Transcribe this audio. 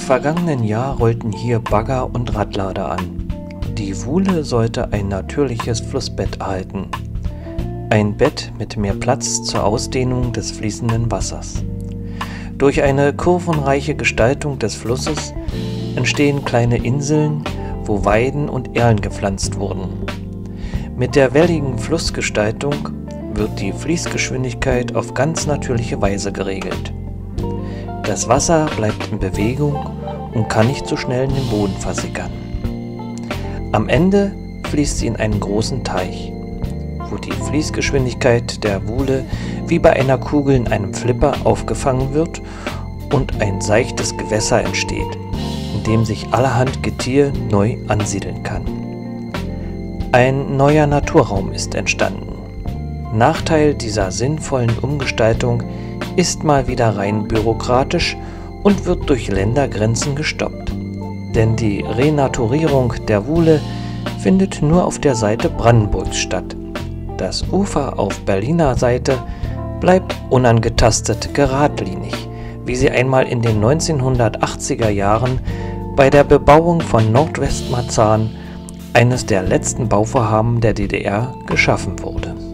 vergangenen Jahr rollten hier Bagger und Radlader an. Die Wuhle sollte ein natürliches Flussbett erhalten. Ein Bett mit mehr Platz zur Ausdehnung des fließenden Wassers. Durch eine kurvenreiche Gestaltung des Flusses entstehen kleine Inseln, wo Weiden und Erlen gepflanzt wurden. Mit der welligen Flussgestaltung wird die Fließgeschwindigkeit auf ganz natürliche Weise geregelt. Das Wasser bleibt in Bewegung und kann nicht so schnell in den Boden versickern. Am Ende fließt sie in einen großen Teich, wo die Fließgeschwindigkeit der Wuhle wie bei einer Kugel in einem Flipper aufgefangen wird und ein seichtes Gewässer entsteht, in dem sich allerhand Getier neu ansiedeln kann. Ein neuer Naturraum ist entstanden. Nachteil dieser sinnvollen Umgestaltung ist mal wieder rein bürokratisch und wird durch Ländergrenzen gestoppt. Denn die Renaturierung der Wuhle findet nur auf der Seite Brandenburgs statt. Das Ufer auf Berliner Seite bleibt unangetastet geradlinig, wie sie einmal in den 1980er Jahren bei der Bebauung von Nordwestmarzahn, eines der letzten Bauvorhaben der DDR, geschaffen wurde.